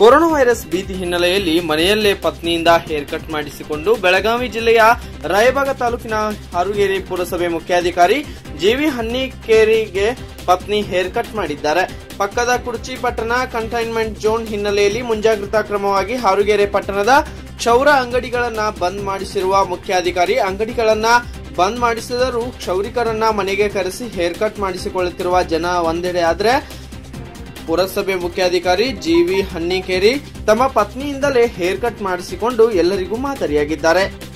Corona virus ಭೀತಿ ಹಿನ್ನೆಲೆಯಲ್ಲಿ ಮನೆಯಲ್ಲೇ ಪತ್ನಿಯಿಂದ ಹೇರ್ ಕಟ್ ಮಾಡಿಸಿಕೊಂಡು ಬೆಳಗಾವಿ ಜಿಲ್ಲೆಯ ರಾಯಬಾಗ ತಾಲೂಕಿನ ಹಾರುಗೇರಿ ಪುರಸಭೆ ಮುಖ್ಯಾಧಿಕಾರಿ ಜೆವಿ ಹನ್ನಿಕೇರಿಗೆ ಪತ್ನಿ ಹೇರ್ ಕಟ್ ಮಾಡಿದ್ದಾರೆ. ಪಕ್ಕದ ಕುರ್ಚಿ ಪಟ್ಟಣ ಕಂಟೈನ್ಮೆಂಟ್ ಝೋನ್ ಹಿನ್ನೆಲೆಯಲ್ಲಿ ಮುಂಜಾಗ್ರತಾ ಕ್ರಮವಾಗಿ ಹಾರುಗೇರಿ ಪಟ್ಟಣದ ಕ್ಷೌರ ಅಂಗಡಿಗಳನ್ನ ಬಂದ್ ಮಾಡಿಸಿರುವ ಮುಖ್ಯಾಧಿಕಾರಿ ಅಂಗಡಿಗಳನ್ನ ಬಂದ್ ಮಾಡಿಸಿದರೂ ಕ್ಷೌರಿಕರನ್ನ ಮನೆಗೆ ಕರೆಸಿ ಹೇರ್ ಕಟ್ ಮಾಡಿಸಿಕೊಳ್ಳುತ್ತಿರುವ ಜನ ಒಂದೆಡೆ ಆದರೆ ಪುರಸಭೆ ಮುಖ್ಯಾಧಿಕಾರಿ ಜೆವಿ ಹನ್ನಿಕೇರಿ ತಮ್ಮ ಪತ್ನಿಯಿಂದಲೇ ಹೇರ್ ಕಟ್ ಮಾಡಿಸಿಕೊಂಡು ಎಲ್ಲರಿಗೂ ಮಾದರಿಯಾಗಿದ್ದಾರೆ.